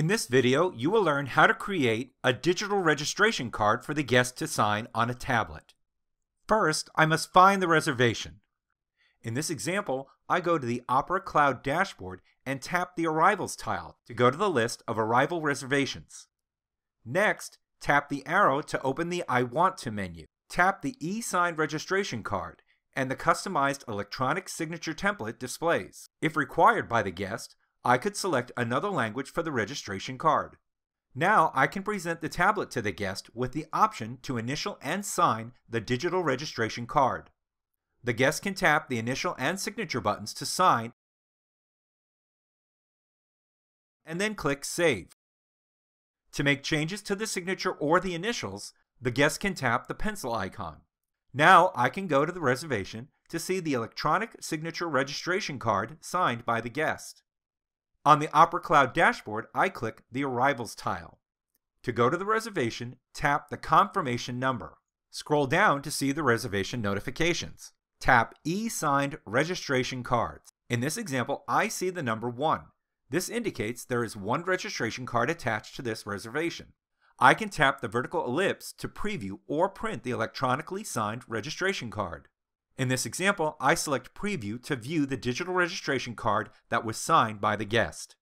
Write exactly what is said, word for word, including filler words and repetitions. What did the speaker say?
In this video, you will learn how to create a digital registration card for the guest to sign on a tablet. First, I must find the reservation. In this example, I go to the Opera Cloud dashboard and tap the Arrivals tile to go to the list of arrival reservations. Next, tap the arrow to open the I Want To menu. Tap the e-signed registration card, and the customized electronic signature template displays. If required by the guest, I could select another language for the registration card. Now I can present the tablet to the guest with the option to initial and sign the digital registration card. The guest can tap the initial and signature buttons to sign and then click Save. To make changes to the signature or the initials, the guest can tap the pencil icon. Now I can go to the reservation to see the electronic signature registration card signed by the guest. On the Opera Cloud dashboard, I click the Arrivals tile. To go to the reservation, tap the confirmation number. Scroll down to see the reservation notifications. Tap E-signed registration cards. In this example, I see the number one. This indicates there is one registration card attached to this reservation. I can tap the vertical ellipse to preview or print the electronically signed registration card. In this example, I select Preview to view the digital registration card that was signed by the guest.